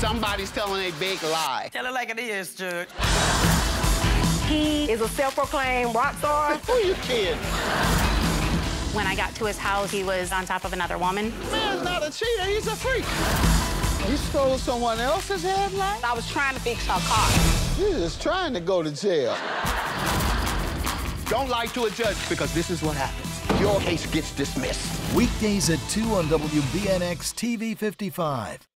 Somebody's telling a big lie. Tell it like it is, Judge. He is a self-proclaimed rock star. Who you kidding? When I got to his house, he was on top of another woman. Man's not a cheater, he's a freak. You stole someone else's headlight? I was trying to fix her car. You're just trying to go to jail. Don't lie to a judge, because this is what happens. Your case gets dismissed. Weekdays at 2 on WBNX-TV 55.